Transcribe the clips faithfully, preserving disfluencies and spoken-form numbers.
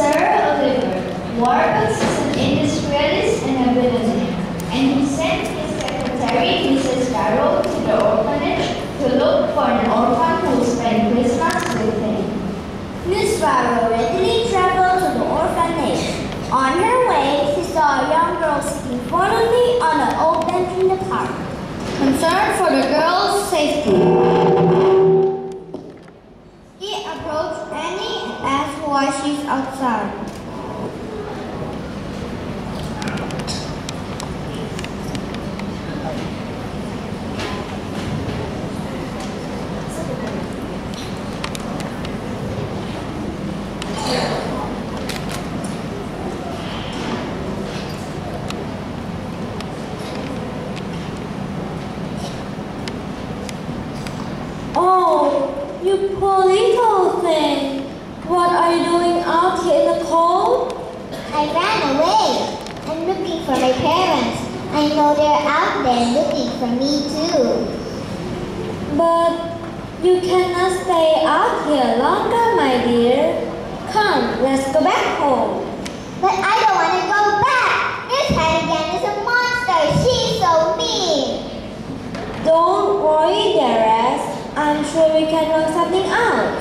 Sir Oliver, Warbucks is an industrialist and a billionaire, and he sent his secretary, Missus Darrow, to the orphanage to look for an orphan who would spend Christmas with him. Miss Darrow readily traveled to the orphanage. On her way, she saw a young girl sitting forlornly on an old bench in the park. Concerned for the girl's safety, he approached Annie and asked why she's outside. Oh, you poor little thing. What are you doing out here in the cold? I ran away. I'm looking for my parents. I know they're out there looking for me too. But you cannot stay out here longer, my dear. Come, let's go back home. But I don't want to go back. Miss Hannigan is a monster. She's so mean. Don't worry, dearest. I'm sure we can work something out.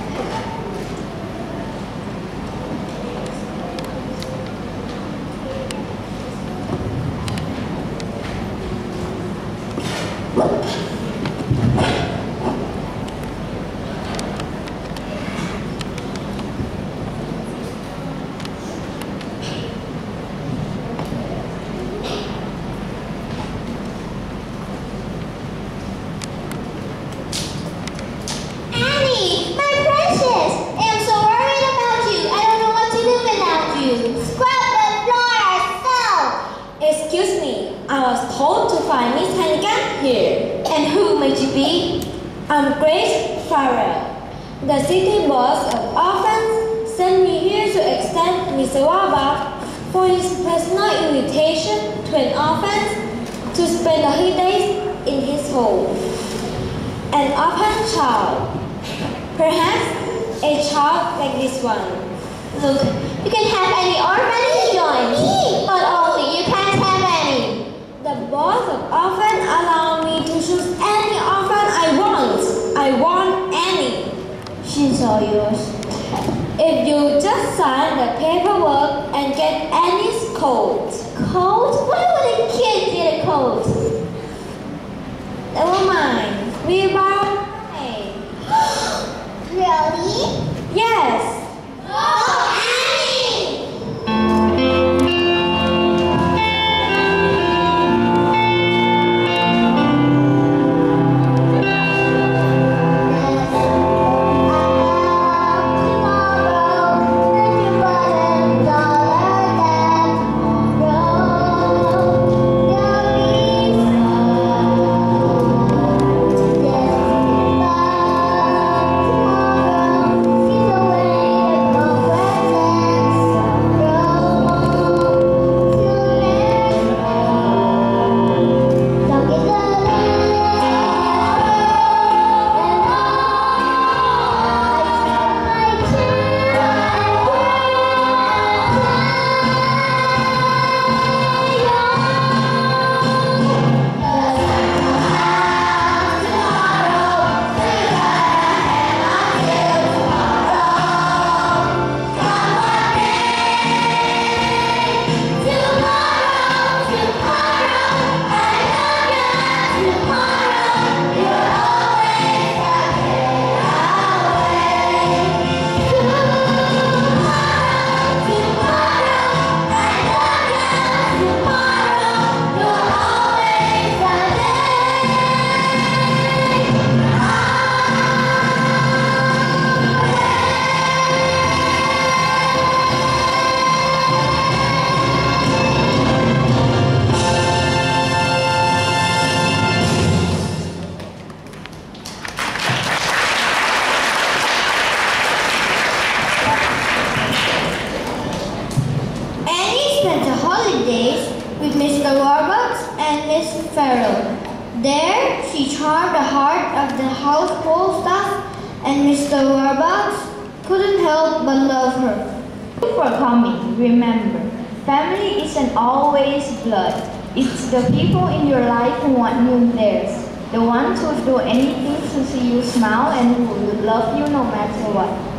Excuse me, I was told to find Miss Hannigan here. And who might you be? I'm Grace Farrell. The city boss of orphans sent me here to extend Mister Warbucks for his personal invitation to an orphan to spend the holidays in his home. An orphan child. Perhaps a child like this one. Look, you can have any orphan you join, but only you can't have any. The boss of orphan allow me to choose any orphan I want. I want any. She's all yours. If you just sign the paperwork and get Annie's coat. Coat? Why would a kid get a coat? Never mind. We buy it. Really? Yes. Oh, Annie! with Mister Warbucks and Miss Farrell. There, she charmed the heart of the household staff, and Mister Warbucks couldn't help but love her. Thank you for coming. Remember, family isn't always blood. It's the people in your life who want you theirs. The ones who do anything to see you smile and who will love you no matter what.